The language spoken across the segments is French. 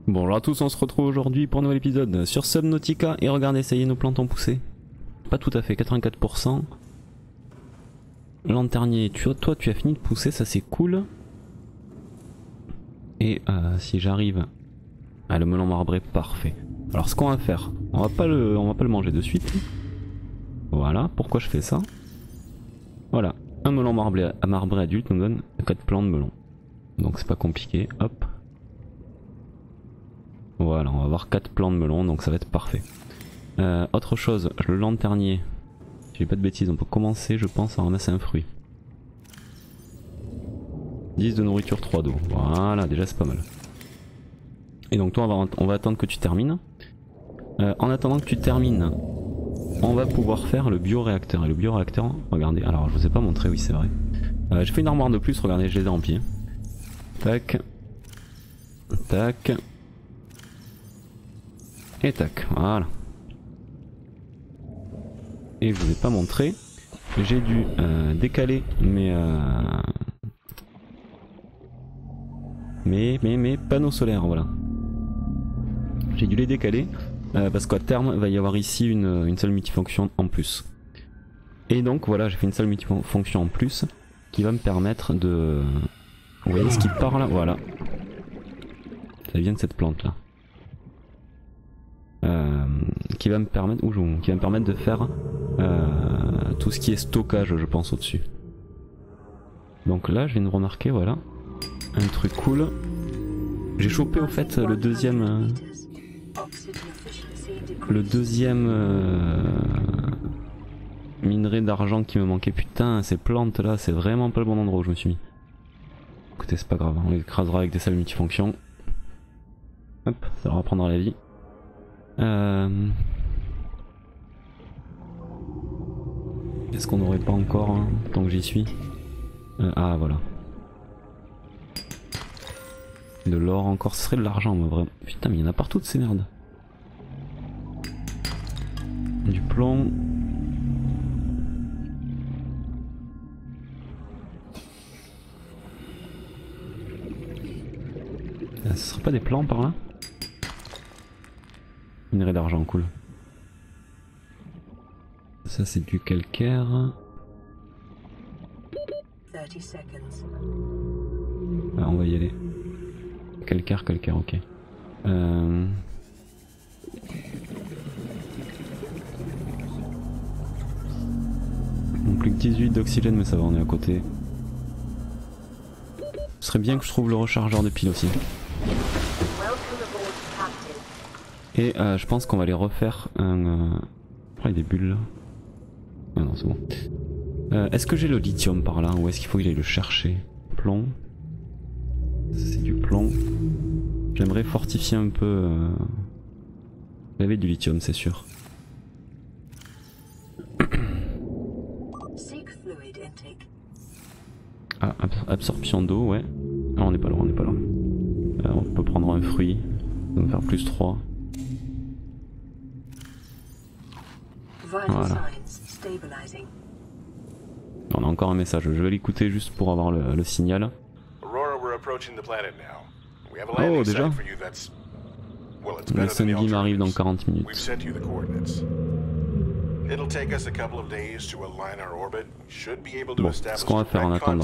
Bonjour à tous, on se retrouve aujourd'hui pour un nouvel épisode sur Subnautica et regardez, ça y est, nos plantes ont poussé. Pas tout à fait, 84%. Lanternier, toi tu as fini de pousser, ça c'est cool. Et si j'arrive... Ah, le melon marbré, parfait. Alors ce qu'on va faire, on va pas le manger de suite. Voilà, pourquoi je fais ça? Voilà, un melon marbré adulte nous donne 4 plants de melon. Donc c'est pas compliqué, hop. Voilà, on va avoir 4 plants de melon, donc ça va être parfait. Autre chose, le lanternier, si j'ai pas de bêtises, on peut commencer je pense à ramasser un fruit. 10 de nourriture, 3 d'eau, voilà, déjà c'est pas mal. Et donc toi on va attendre que tu termines. En attendant que tu termines, on va pouvoir faire le bioréacteur. Et le bioréacteur, regardez, alors je vous ai pas montré, oui c'est vrai. J'ai fait une armoire de plus, regardez, je les ai remplis. Tac. Tac. Et tac, voilà. Et je vous ai pas montré, j'ai dû décaler mes panneaux solaires, voilà. J'ai dû les décaler parce qu'à terme il va y avoir ici une seule multifonction en plus. Et donc voilà, j'ai fait une seule multifonction en plus qui va me permettre de... Vous voyez ce qui part là? Voilà. Ça vient de cette plante là. Qui va me permettre de faire tout ce qui est stockage, je pense, au-dessus. Donc là je viens de remarquer, voilà, un truc cool. J'ai chopé au fait le deuxième minerai d'argent qui me manquait. Putain, ces plantes là, c'est vraiment pas le bon endroit où je me suis mis. Écoutez, c'est pas grave, on les écrasera avec des salles multifonctions. Hop, ça leur apprendra la vie. Est-ce qu'on n'aurait pas encore, hein, tant que j'y suis? Ah voilà. De l'or encore, ce serait de l'argent, moi vraiment. Putain, mais il y en a partout de ces merdes. Du plomb. Ce serait pas des plants par là? Minerai d'argent, cool. Ça c'est du calcaire. Ah, on va y aller. Calcaire, ok. Plus que 18 d'oxygène, mais ça va, on est à côté. Ce serait bien que je trouve le rechargeur de piles aussi. Et je pense qu'on va les refaire un... Oh, il y a des bulles là. Ah non, c'est bon. Est-ce que j'ai le lithium par là ou est-ce qu'il faut que j'aille le chercher? Plomb. C'est du plomb. J'aimerais fortifier un peu... Il y avait du lithium, c'est sûr. Ah, absorption d'eau, ouais. Ah, on n'est pas loin, on est pas loin. On peut prendre un fruit. Ça va me faire plus 3. Voilà. On a encore un message, je vais l'écouter juste pour avoir le signal. Oh déjà? Le Sunbeam arrive dans 40 minutes. Bon, ce qu'on va faire en attendant.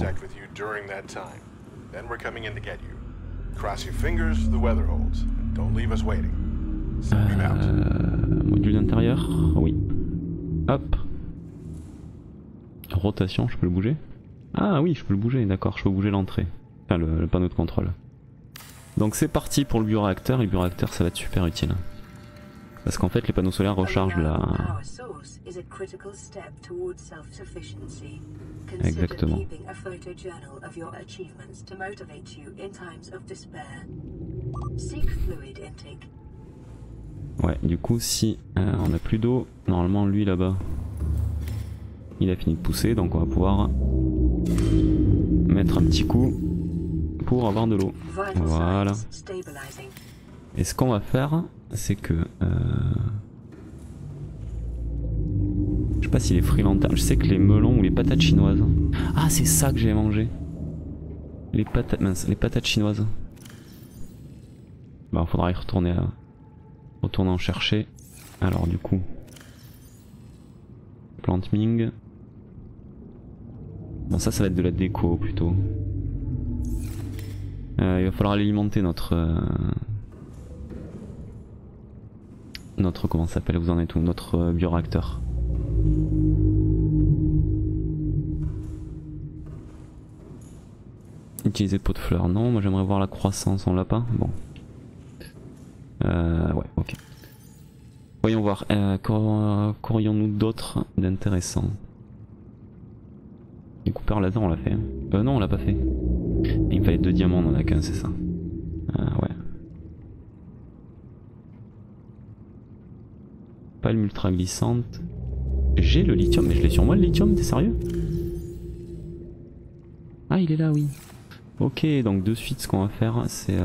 Module d'intérieur? Oui. Hop. Rotation, je peux le bouger? Ah oui, je peux le bouger, d'accord, je peux bouger l'entrée. Enfin le panneau de contrôle. Donc c'est parti pour le bioréacteur, et le bioréacteur ça va être super utile. Parce qu'en fait les panneaux solaires rechargent la... Exactement. Ouais, du coup si on n'a plus d'eau, normalement lui là-bas, il a fini de pousser, donc on va pouvoir mettre un petit coup pour avoir de l'eau. Voilà. Et ce qu'on va faire, c'est que... je sais pas si les fruits lanternes... Je sais que les melons ou les patates chinoises... Ah, c'est ça que j'ai mangé. Les patates... Mince, les patates chinoises. Bah faudra y retourner, retourner en chercher. Alors du coup, plante Ming. Bon ça va être de la déco plutôt. Il va falloir alimenter notre comment ça s'appelle, vous en êtes où, notre bioréacteur. Utiliser pot de fleurs, non, moi j'aimerais voir la croissance, on l'a pas. Bon. Ouais, ok. Voyons voir, qu'aurions-nous d'autres d'intéressant? Les coupeurs laser on l'a fait. Non on l'a pas fait. Il me fallait 2 diamants, on en a qu'un, c'est ça. Ouais. Palme ultra glissante. J'ai le lithium, mais je l'ai sur moi le lithium, t'es sérieux? Ah il est là, oui. Ok, donc de suite ce qu'on va faire c'est...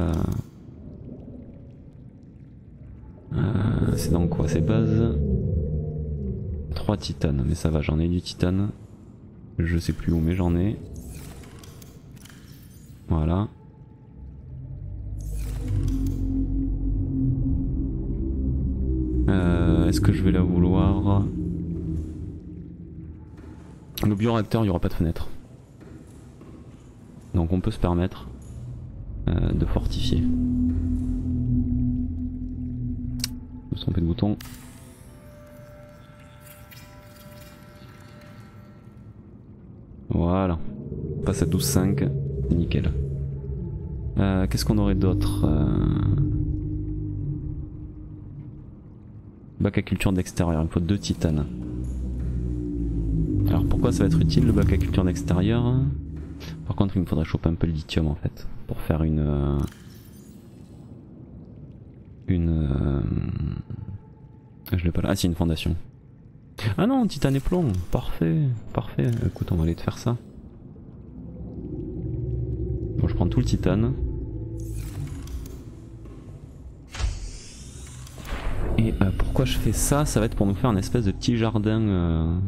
c'est dans quoi? C'est base 3 titanes, mais ça va, j'en ai du titane. Je sais plus où mais j'en ai. Voilà. Est-ce que je vais la vouloir? Le bioréacteur, il n'y aura pas de fenêtre. Donc on peut se permettre de fortifier. Je me suis trompé de bouton. Voilà. On passe à 12,5. Nickel. Qu'est-ce qu'on aurait d'autre? Bac à culture d'extérieur, il faut 2 titanes. Alors pourquoi ça va être utile le bac à culture d'extérieur? Par contre il me faudrait choper un peu le lithium en fait. Pour faire une... je l'ai pas là. Ah si, une fondation. Ah non, titane et plomb, parfait, parfait. Écoute, on va aller te faire ça. Bon, je prends tout le titane. Et pourquoi je fais ça? Ça va être pour nous faire un espèce de petit jardin.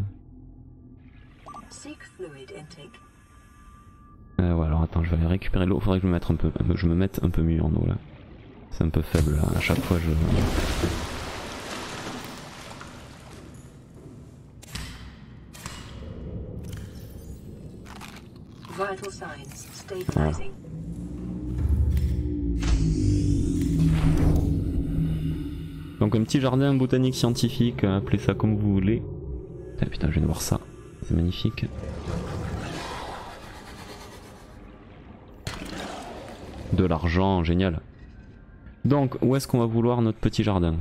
Ouais, alors attends, je vais aller récupérer l'eau. Faudrait que je me mette un peu mieux en eau là. C'est un peu faible là. À chaque fois je... Voilà. Donc un petit jardin botanique scientifique, appelez ça comme vous voulez. Ah, putain, je viens de voir ça, c'est magnifique. De l'argent, génial. Donc, où est-ce qu'on va vouloir notre petit jardin?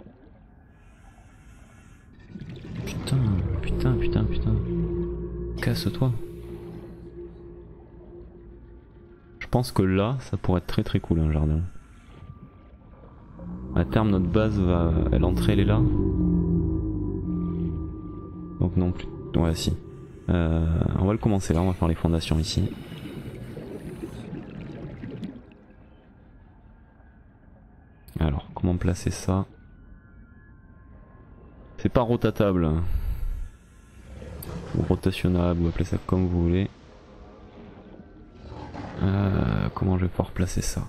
Putain, putain, putain, putain. Casse-toi. Je pense que là, ça pourrait être très très cool un jardin. À terme, notre base va... L'entrée elle est là. Donc non plus... Ouais si. On va le commencer là, on va faire les fondations ici. Alors, comment placer ça? C'est pas rotatable. Ou rotationnable, ou appelez ça comme vous voulez. Comment je vais pouvoir placer ça?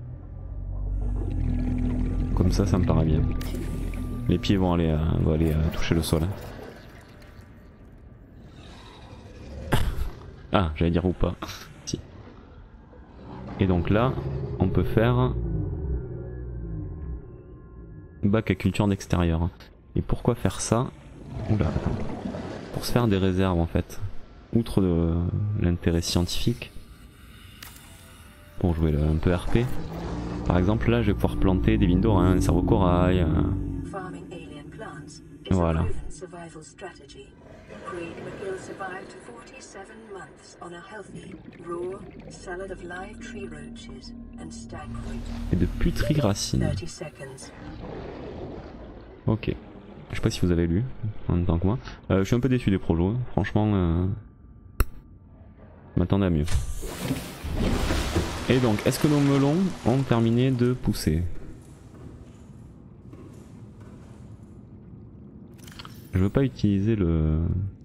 Comme ça me paraît bien. Les pieds vont aller toucher le sol. Ah, j'allais dire ou pas. Si. Et donc là, on peut faire bac à culture d'extérieur. Et pourquoi faire ça? Oula, attends. Pour se faire des réserves en fait. Outre l'intérêt scientifique. Pour jouer un peu RP. Par exemple là je vais pouvoir planter des vignes d'orin, des cerveaux corail. Voilà. Et de puteries racines. Ok. Je sais pas si vous avez lu en même temps que moi. Je suis un peu déçu des projos, franchement. Je m'attendais à mieux. Et donc, est-ce que nos melons ont terminé de pousser? Je veux pas utiliser le...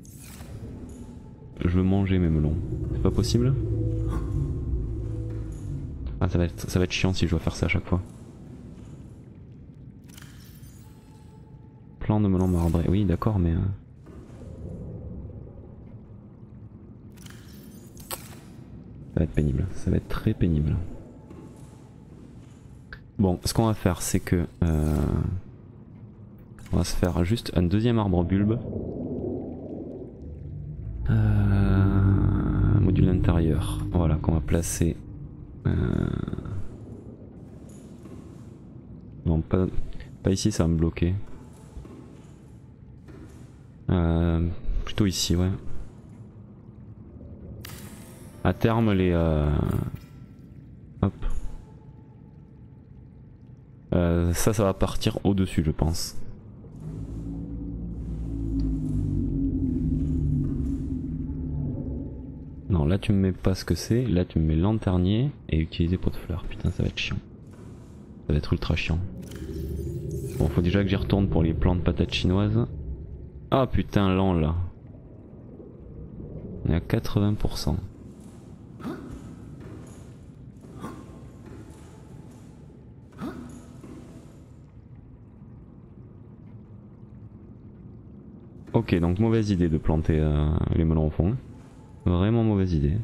Je veux manger mes melons. C'est pas possible? Ah, ça va être chiant si je dois faire ça à chaque fois. plants de melon marbré. Oui d'accord mais... Ça va être pénible, ça va être très pénible. Bon, ce qu'on va faire c'est que... on va se faire juste un deuxième arbre bulbe. Module intérieur, voilà, qu'on va placer... Non, pas ici, ça va me bloquer. Plutôt ici, ouais. À terme, les... Hop. Ça va partir au-dessus, je pense. Non, là tu me mets pas ce que c'est, là tu me mets lanternier et utiliser pot de fleurs. Putain, ça va être chiant. Ça va être ultra chiant. Bon, faut déjà que j'y retourne pour les plants de patates chinoises. Ah putain, lent là. On est à 80%. Ok, donc mauvaise idée de planter les melons au fond. Vraiment mauvaise idée.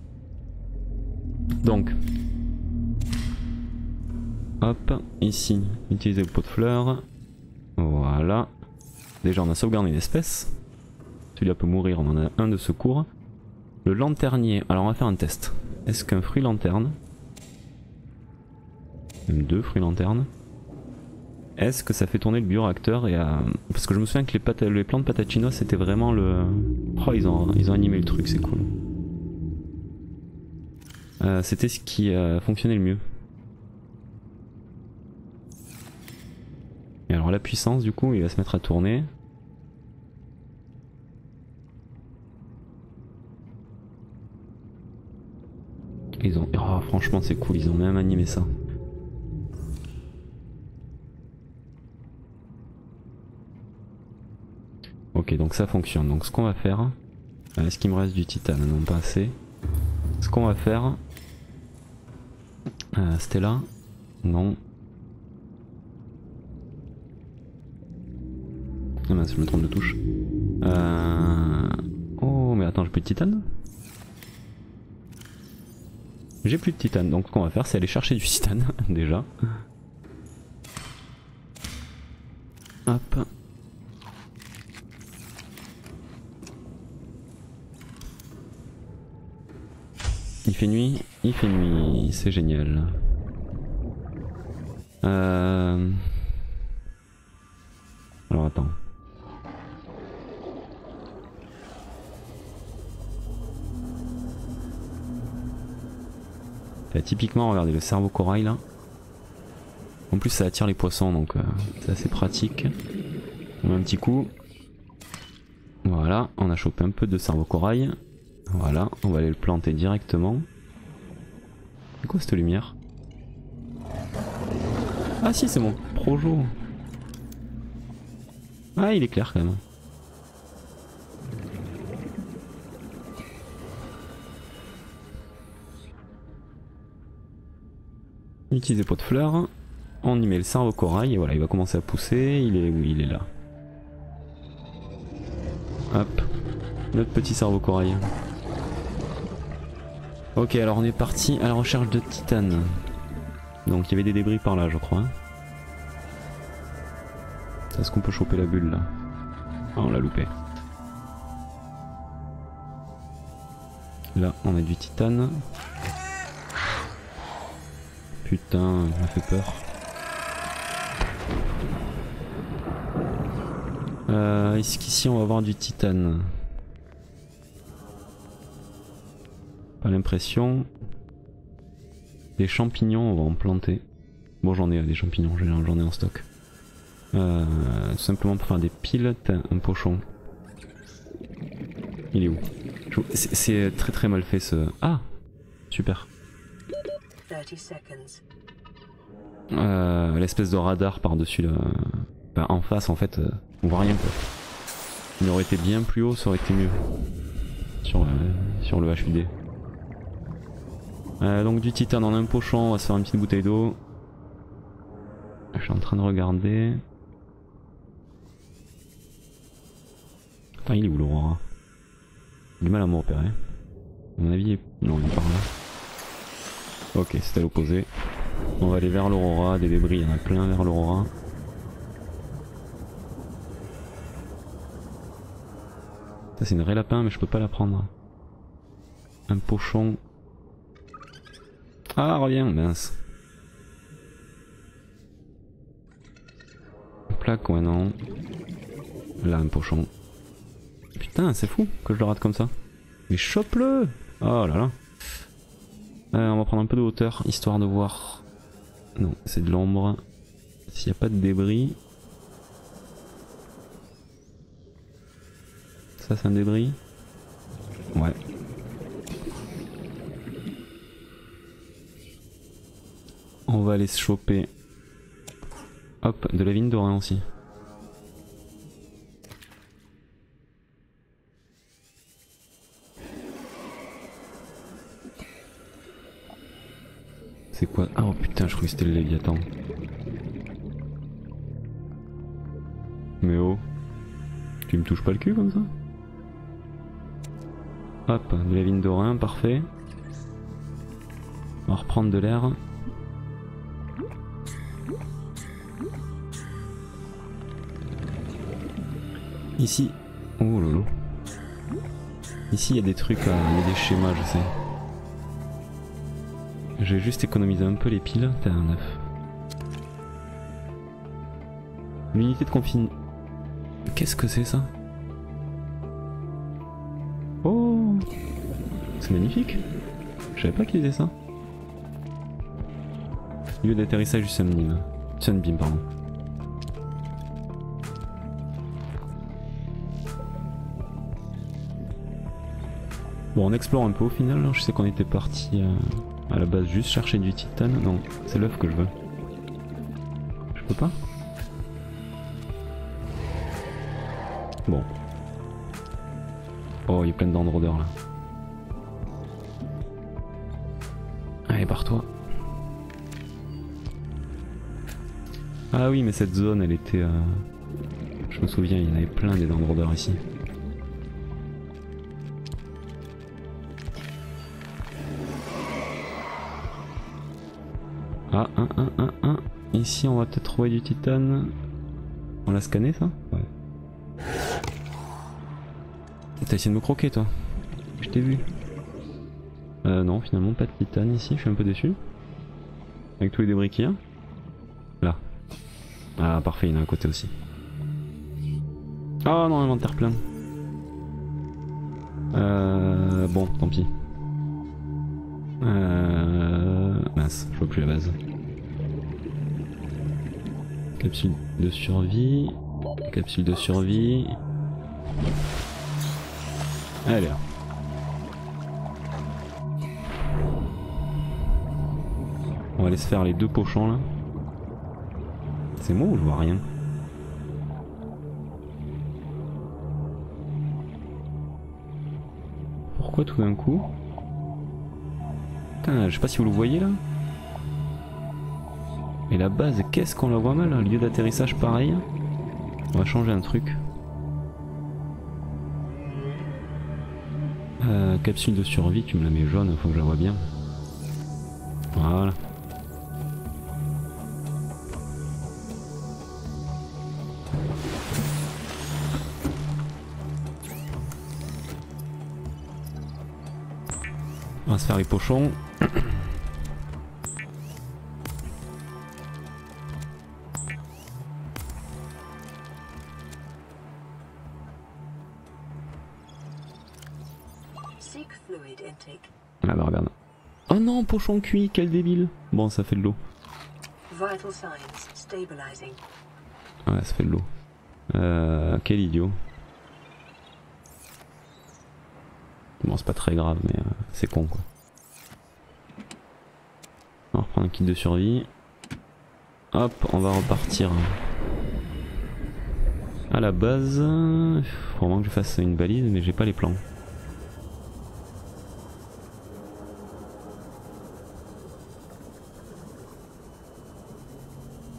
Donc, hop, ici, utiliser le pot de fleurs. Voilà. Déjà, on a sauvegardé une espèce. Celui-là peut mourir, on en a un de secours. Le lanternier, alors on va faire un test. Est-ce qu'un fruit lanterne, même deux fruits lanternes, est-ce que ça fait tourner le bioréacteur et parce que je me souviens que les plants de patates chinoises c'était vraiment le... Oh, ils ont animé le truc, c'est cool. C'était ce qui fonctionnait le mieux. Et alors la puissance du coup, il va se mettre à tourner. Ils ont... Oh, franchement c'est cool, ils ont même animé ça. Ok, donc ça fonctionne. Donc ce qu'on va faire... Est-ce qu'il me reste du titane? Non, pas assez. Ce qu'on va faire... C'était là? Non. Ah mince, je me trompe de touche. Oh mais attends, j'ai plus de titane? J'ai plus de titane, donc ce qu'on va faire c'est aller chercher du titane déjà. Hop. Il fait nuit, c'est génial. Alors attends. Typiquement, regardez le cerveau corail là. En plus ça attire les poissons donc c'est assez pratique. On met un petit coup. Voilà, on a chopé un peu de cerveau corail. Voilà, on va aller le planter directement. C'est quoi cette lumière? Ah si, c'est mon projo. Ah, il est clair quand même. Utiliser pot de fleurs. On y met le cerveau corail et voilà, il va commencer à pousser. Il est où? Il est là. Hop, notre petit cerveau corail. Ok, alors on est parti à la recherche de titane. Donc il y avait des débris par là, je crois. Est-ce qu'on peut choper la bulle là? Ah, on l'a loupé. Là, on a du titane. Putain, il m'a fait peur. Est-ce qu'ici on va avoir du titane? Pas l'impression. Des champignons, on va en planter. Bon, j'en ai des champignons, j'en ai en stock. Tout simplement pour faire des piles. Un pochon. Il est où? C'est très très mal fait ce... Ah! Super. L'espèce de radar par-dessus le... Enfin, en face en fait, on voit rien quoi. Il aurait été bien plus haut, ça aurait été mieux. Sur le HUD. Donc du titane en un pochon, on va se faire une petite bouteille d'eau. Je suis en train de regarder. Putain, il est où l'Aurora? J'ai du mal à me repérer. À mon avis, il est... non, il est par là. Ok, c'est à l'opposé. On va aller vers l'Aurora, des débris, il y en a plein vers l'Aurora. Ça c'est une vraie lapin mais je peux pas la prendre. Un pochon. Ah reviens, mince. Une plaque, ouais non. Là un pochon. Putain c'est fou que je le rate comme ça. Mais chope-le! Oh là là. On va prendre un peu de hauteur histoire de voir. Non, c'est de l'ombre. S'il n'y a pas de débris. Ça c'est un débris. Ouais. On va aller se choper. Hop, de la vigne d'Orin aussi. C'est quoi? Ah oh putain, je croyais que c'était le Léviathan. Mais oh, tu me touches pas le cul comme ça? Hop, de la vigne d'Orin, parfait. On va reprendre de l'air. Ici, oh lolo. Ici il y a des trucs, il y a des schémas, je sais. Je vais juste économiser un peu les piles. T'as un 9. L'unité de confinement. Qu'est-ce que c'est ça? Oh, c'est magnifique. Je savais pas qu'il faisait ça. Lieu d'atterrissage du Sunbeam. Sunbeam, pardon. Bon, on explore un peu au final. Je sais qu'on était parti à la base juste chercher du titane. Non, c'est l'œuf que je veux. Je peux pas? Bon. Oh, il y a plein d'endrodeurs là. Allez, barre-toi. Ah oui, mais cette zone, elle était... Je me souviens, il y en avait plein des endrodeurs ici. Ah, un. Ici, on va peut-être trouver du titane. On l'a scanné, ça? Ouais. T'as essayé de me croquer, toi. Je t'ai vu. Non, finalement, pas de titane ici. Je suis un peu déçu. Avec tous les débris qu'il y a. Là. Ah, parfait, il y en a un côté aussi. Oh non, inventaire plein. Bon, tant pis. Mince, je vois plus la base. Capsule de survie. Capsule de survie. Allez là. On va aller se faire les deux pochons là. C'est moi ou je vois rien? Pourquoi tout d'un coup? Putain, je sais pas si vous le voyez là. Et la base, qu'est-ce qu'on la voit mal, hein? Lieu d'atterrissage pareil. On va changer un truc. Capsule de survie, tu me la mets jaune, faut que je la vois bien. Voilà. On va se faire les pochons. Ah bah regarde. Oh non, pochon cuit, quel débile. Bon, ça fait de l'eau. Ouais, ça fait de l'eau. Quel idiot. Bon, c'est pas très grave, mais c'est con quoi. On va reprendre un kit de survie. Hop, on va repartir à la base. Il faut vraiment que je fasse une balise, mais j'ai pas les plans.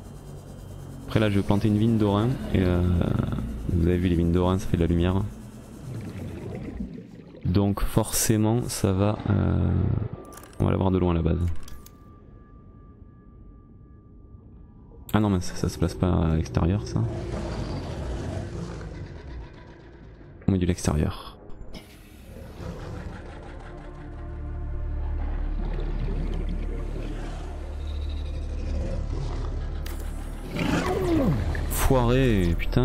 Après là je vais planter une vigne d'Orin et vous avez vu les vignes d'Orin ça fait de la lumière. Donc forcément ça va... on va l'avoir de loin à la base. Ah non mais ça se place pas à l'extérieur ça. On met de l'extérieur. Foiré, putain.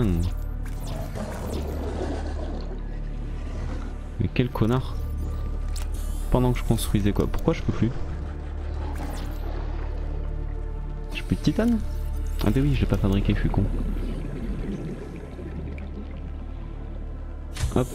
Mais quel connard. Pendant que je construisais quoi. Pourquoi je peux plus? J'ai plus de titane? Ah bah oui, je l'ai pas fabriqué, je suis con. Hop.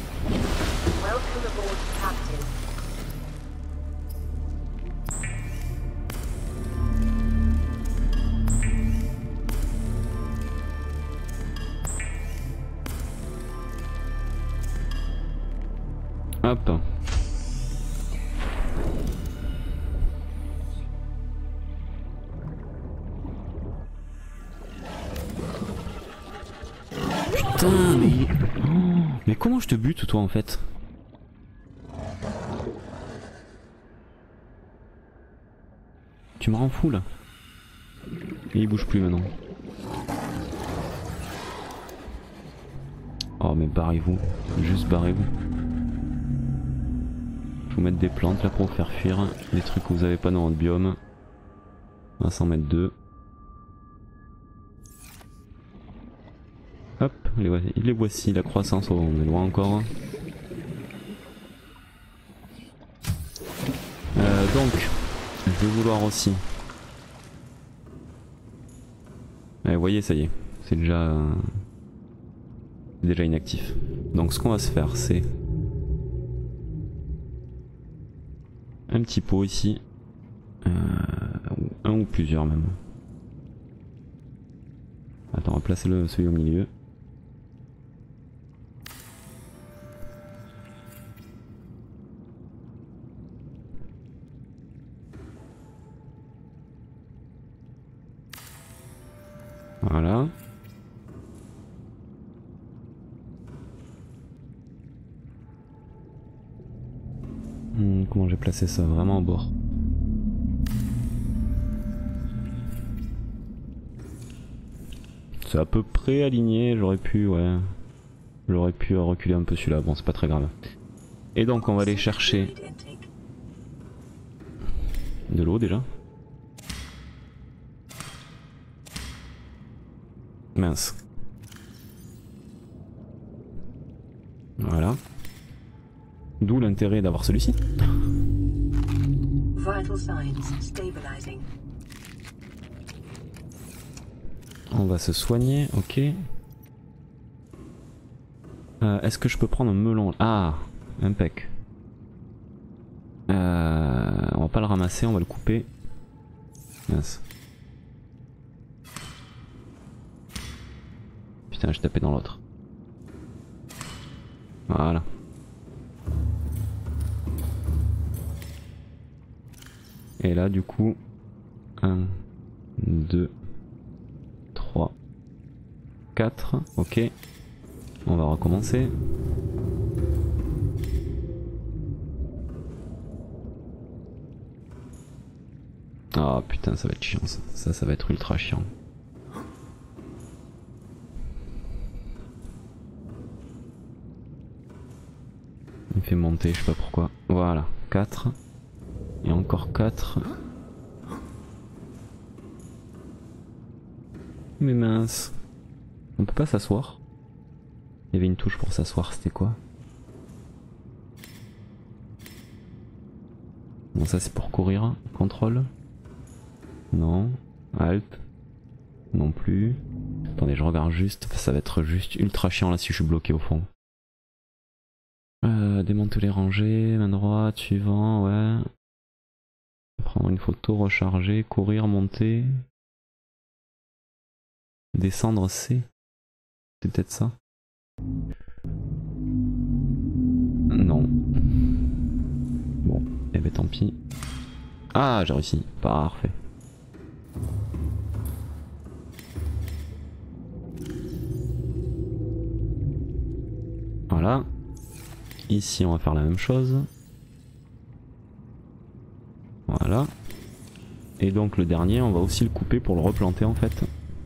Hop. Putain, mais... Oh, mais comment je te bute toi en fait? Tu me rends fou là. Et il bouge plus maintenant. Oh mais barrez-vous. Juste barrez-vous. Je vais vous mettre des plantes là pour vous faire fuir. Des trucs que vous avez pas dans votre biome. On va s'en mettre deux. Hop, les voici, la croissance, oh, on est loin encore. Donc, je vais vouloir aussi. Vous voyez, ça y est, c'est déjà inactif. Donc ce qu'on va se faire, c'est un petit pot ici, un ou plusieurs même. Attends, on va placer celui au milieu. Voilà. Comment j'ai placé ça? Vraiment au bord. C'est à peu près aligné, j'aurais pu, ouais. J'aurais pu reculer un peu celui-là, bon c'est pas très grave. Et donc on va aller chercher de l'eau déjà. Mince. Voilà. D'où l'intérêt d'avoir celui-ci. On va se soigner, ok. Est-ce que je peux prendre un melon? Ah, impec. On va pas le ramasser, on va le couper. Mince. Putain, j'ai tapé dans l'autre. Voilà. Et là, du coup, 1, 2, 3, 4, ok. On va recommencer. Ah putain, ça va être chiant ça. Ça va être ultra chiant. Il fait monter, je sais pas pourquoi. Voilà, 4. Et encore 4. Mais mince. On peut pas s'asseoir. Il y avait une touche pour s'asseoir, c'était quoi? Bon, ça c'est pour courir. Contrôle. Non. Alt. Non plus. Attendez, je regarde juste. Ça va être juste ultra chiant là si je suis bloqué au fond. Démanteler, ranger, main droite, suivant, ouais. Prendre une photo, recharger, courir, monter. Descendre, C. C'est peut-être ça. Non. Bon, eh ben tant pis. Ah, j'ai réussi. Parfait. Voilà. Ici on va faire la même chose. Voilà. Et donc le dernier on va aussi le couper pour le replanter en fait.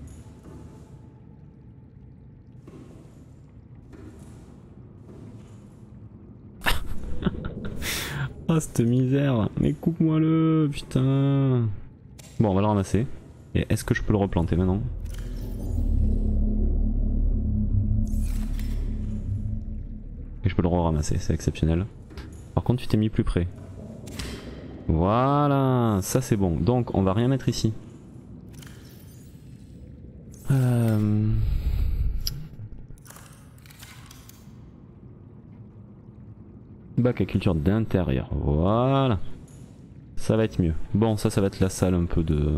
Ah cette misère, mais coupe-moi le putain. Bon on va le ramasser. Et est-ce que je peux le replanter maintenant? Et je peux le re-ramasser, c'est exceptionnel. Par contre tu t'es mis plus près. Voilà, ça c'est bon. Donc on va rien mettre ici. Bac à culture d'intérieur, voilà. Ça va être mieux. Bon, ça va être la salle un peu de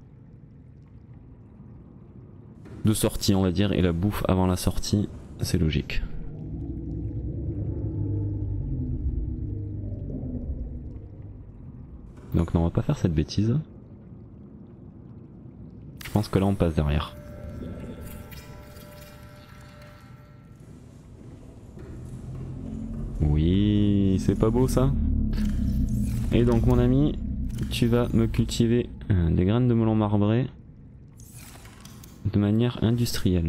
sortie on va dire. Et la bouffe avant la sortie, c'est logique. Donc non, on va pas faire cette bêtise. Je pense que là on passe derrière. Oui, c'est pas beau ça. Et donc mon ami, tu vas me cultiver des graines de melon marbré de manière industrielle.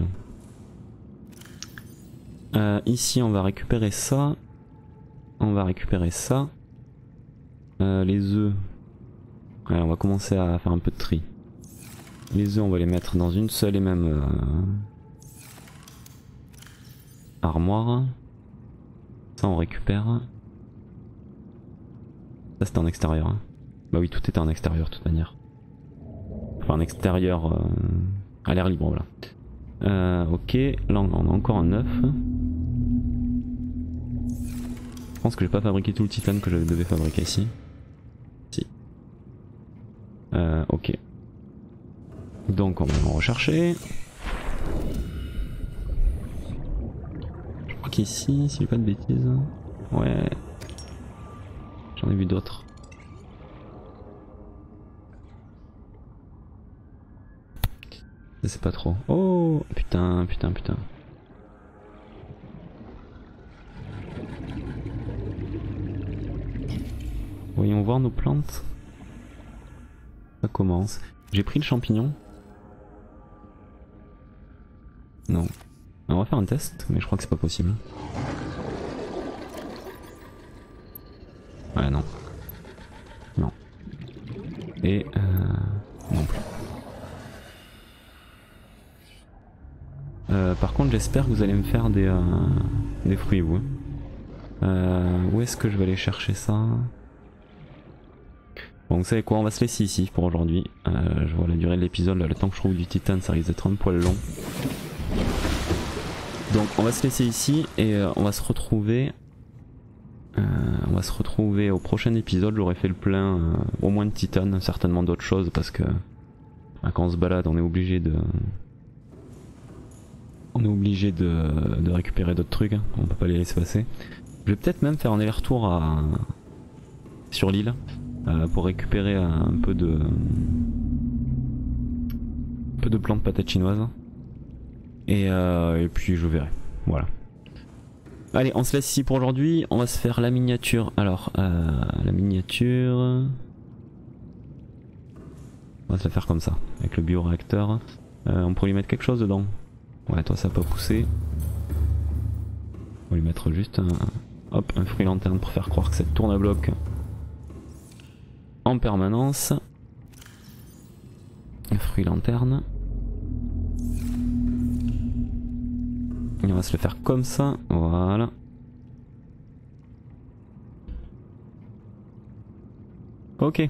Ici on va récupérer ça. On va récupérer ça. Les œufs. Allez, on va commencer à faire un peu de tri. Les œufs on va les mettre dans une seule et même armoire. Ça on récupère. Ça c'était en extérieur. Hein. Bah oui, tout était en extérieur de toute manière. Enfin en extérieur à l'air libre, voilà. Ok, là on a encore un œuf. Je pense que j'ai pas fabriqué tout le titane que je devais fabriquer ici. Si. Ok. Donc on va en rechercher. Je crois qu'ici, si j'ai pas de bêtises. Ouais. J'en ai vu d'autres. Je sais pas trop. Oh putain, putain, putain. Voyons voir nos plantes. Ça commence. J'ai pris le champignon. Non. On va faire un test, mais je crois que c'est pas possible. Ouais, non. Non. Et non plus. Par contre, j'espère que vous allez me faire des fruits, vous. Où est-ce que je vais aller chercher ça? Bon, vous savez quoi, on va se laisser ici pour aujourd'hui. Je vois la durée de l'épisode, le temps que je trouve du titane, ça risque d'être un poil long. Donc on va se laisser ici et on va se retrouver. Au prochain épisode. J'aurai fait le plein au moins de titane, certainement d'autres choses parce que quand on se balade, on est obligé de récupérer d'autres trucs. On peut pas les laisser passer. Je vais peut-être même faire un aller-retour sur l'île pour récupérer un peu de plantes patates chinoises. Et puis je verrai. Voilà. Allez, on se laisse ici pour aujourd'hui. On va se faire la miniature. Alors, la miniature. On va se la faire comme ça, avec le bioréacteur. On pourrait lui mettre quelque chose dedans. Ouais, toi ça n'a pas poussé. On va lui mettre juste un fruit lanterne pour faire croire que ça tourne à bloc en permanence. Un fruit lanterne. Et on va se le faire comme ça, voilà. Ok.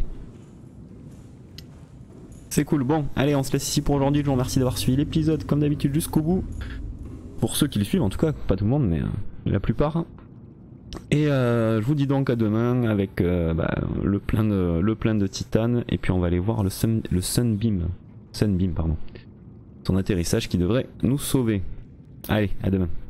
C'est cool, bon, allez on se laisse ici pour aujourd'hui, je vous remercie d'avoir suivi l'épisode comme d'habitude jusqu'au bout. Pour ceux qui le suivent en tout cas, pas tout le monde mais la plupart. Et je vous dis donc à demain avec le plein de titane et puis on va aller voir le Sunbeam, pardon. Son atterrissage qui devrait nous sauver. Allez, à demain.